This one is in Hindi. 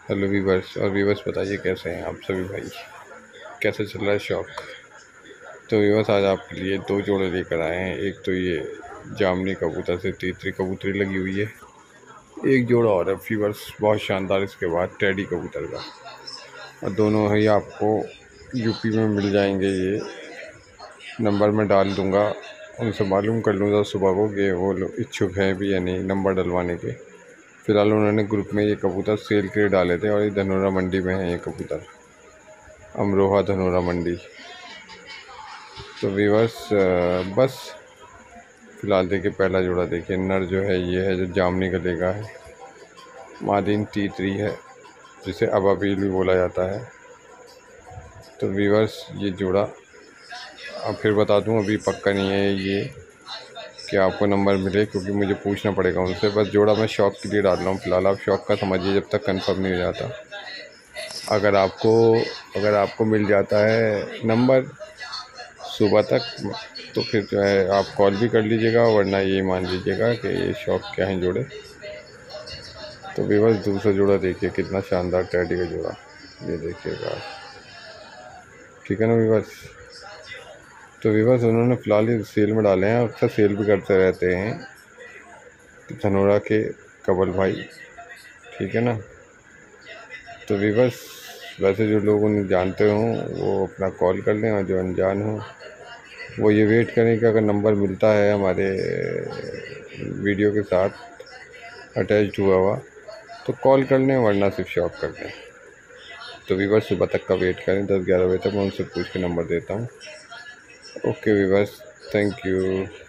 हेलो वीवर्स और वीवर्स, बताइए कैसे हैं आप सभी भाई। कैसे चल रहा है शौक। तो वीवर्स, आज आपके लिए दो जोड़े लेकर आए हैं। एक तो ये जामनी कबूतर से तीसरी कबूतरी लगी हुई है। एक जोड़ा और है वीवर्स बहुत शानदार, इसके बाद टेडी कबूतर का। और दोनों ही आपको यूपी में मिल जाएंगे। ये नंबर में डाल दूंगा, उनसे मालूम कर लूँगा सुबह को कि वो लोग इच्छुक हैं भी या नहीं नंबर डलवाने के। फ़िलहाल उन्होंने ग्रुप में ये कबूतर सेल के लिए डाले थे और ये धनोरा मंडी में है। ये कबूतर अमरोहा धनोरा मंडी। तो वीवर्स, बस फ़िलहाल देखिए पहला जोड़ा देखिए। नर जो है ये है जो जामनी गले का है, मादीन तीतरी है, जिसे अबाबील भी बोला जाता है। तो वीवर्स, ये जोड़ा अब फिर बता दूं, अभी पक्का नहीं है ये कि आपको नंबर मिले, क्योंकि मुझे पूछना पड़ेगा उनसे। बस जोड़ा मैं शौक के लिए डाल रहा हूँ फ़िलहाल। आप शौक का समझिए जब तक कंफर्म नहीं हो जाता। अगर आपको मिल जाता है नंबर सुबह तक, तो फिर जो है आप कॉल भी कर लीजिएगा, वरना ये मान लीजिएगा कि ये शौक क्या हैं जोड़े। तो वीवर्स, दूसरा जोड़ा देखिए कितना शानदार टेडी का जोड़ा, ये देखिएगा। ठीक है ना वीवर्स। तो वीवर्स, उन्होंने फ़िलहाल ये सेल में डाले हैं, अक्सर सेल भी करते रहते हैं धनोरा के कबल भाई। ठीक है ना। तो वीवर्स, वैसे जो लोग उन्हें जानते हों वो अपना कॉल कर लें, और जो अनजान हों वो ये वेट करें कि अगर नंबर मिलता है हमारे वीडियो के साथ अटैच्ड हुआ तो कॉल कर लें, वरना सिर्फ शॉप कर लें। तो वीवर्स, सुबह तक का वेट करें, 10-11 बजे तक मैं उनसे पूछ के नंबर देता हूँ। Okay viewers, thank you.